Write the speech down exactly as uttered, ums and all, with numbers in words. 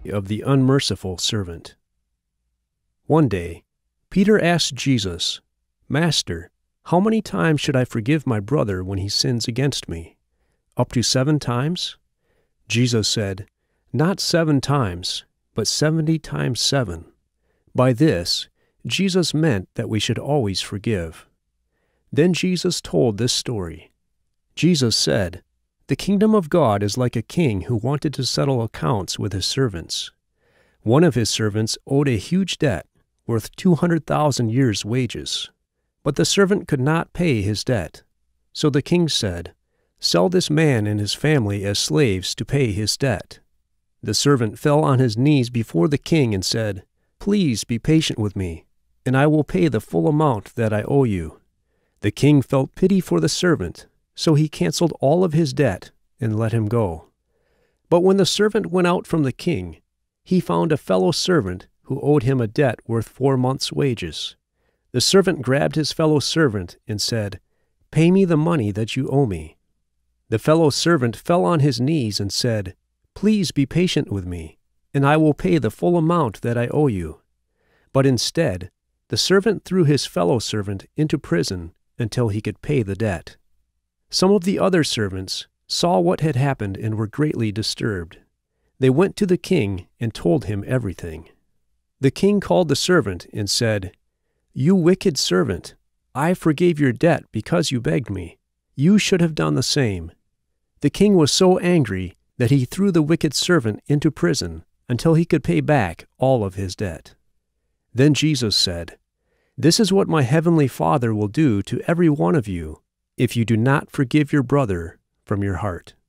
of the unmerciful servant. One day, Peter asked Jesus, "Master, how many times should I forgive my brother when he sins against me? Up to seven times?" Jesus said, "Not seven times, but seventy times seven." By this, Jesus meant that we should always forgive. Then Jesus told this story. Jesus said, "The kingdom of God is like a king who wanted to settle accounts with his servants. One of his servants owed a huge debt worth two hundred thousand years' wages, but the servant could not pay his debt. So the king said, 'Sell this man and his family as slaves to pay his debt.' The servant fell on his knees before the king and said, 'Please be patient with me, and I will pay the full amount that I owe you.' The king felt pity for the servant, so he canceled all of his debt and let him go. But when the servant went out from the king, he found a fellow servant who owed him a debt worth four months' wages. The servant grabbed his fellow servant and said, 'Pay me the money that you owe me.' The fellow servant fell on his knees and said, 'Please be patient with me, and I will pay the full amount that I owe you.' But instead, the servant threw his fellow servant into prison until he could pay the debt. Some of the other servants saw what had happened and were greatly disturbed. They went to the king and told him everything. The king called the servant and said, 'You wicked servant, I forgave your debt because you begged me. You should have done the same.' The king was so angry that he threw the wicked servant into prison until he could pay back all of his debt. Then Jesus said, 'This is what my heavenly Father will do to every one of you if you do not forgive your brother from your heart.'"